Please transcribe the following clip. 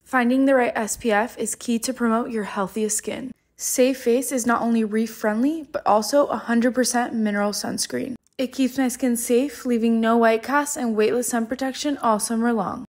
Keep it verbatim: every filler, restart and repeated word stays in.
Finding the right S P F is key to promote your healthiest skin. Safe Face is not only reef-friendly, but also one hundred percent mineral sunscreen. It keeps my skin safe, leaving no white casts and weightless sun protection all summer long.